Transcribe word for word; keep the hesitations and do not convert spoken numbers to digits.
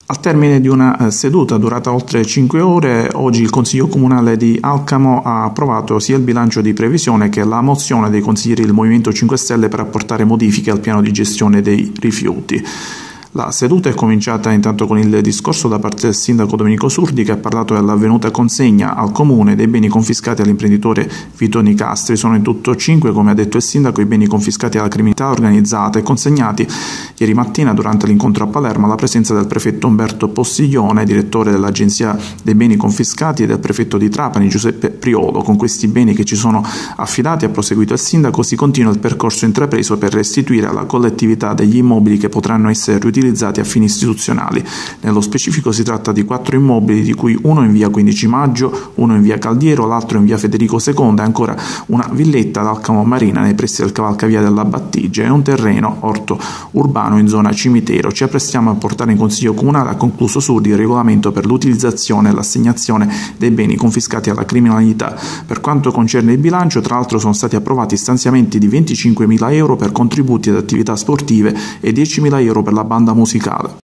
Al termine di una seduta durata oltre cinque ore, oggi il Consiglio Comunale di Alcamo ha approvato sia il bilancio di previsione che la mozione dei consiglieri del Movimento cinque Stelle per apportare modifiche al piano di gestione dei rifiuti. La seduta è cominciata intanto con il discorso da parte del sindaco Domenico Surdi, che ha parlato dell'avvenuta consegna al comune dei beni confiscati all'imprenditore Vito Nicastri. Sono in tutto cinque, come ha detto il sindaco, i beni confiscati alla criminalità organizzata e consegnati ieri mattina durante l'incontro a Palermo alla presenza del prefetto Umberto Postiglione, direttore dell'Agenzia dei beni confiscati, e del prefetto di Trapani Giuseppe Priolo. Con questi beni che ci sono affidati, ha proseguito il sindaco, si continua il percorso intrapreso per restituire alla collettività degli immobili che potranno essere riutilizzati a fini istituzionali. Nello specifico si tratta di quattro immobili, di cui uno in via quindici maggio, uno in via Caldiero, l'altro in via Federico secondo e ancora una villetta ad Alcamo Marina nei pressi del cavalcavia della Battigia e un terreno orto urbano in zona cimitero. Ci apprestiamo a portare in Consiglio Comunale, ha concluso Surdi, il regolamento per l'utilizzazione e l'assegnazione dei beni confiscati alla criminalità. Per quanto concerne il bilancio, tra l'altro sono stati approvati stanziamenti di venticinquemila euro per contributi ad attività sportive e diecimila euro per la banda musicale.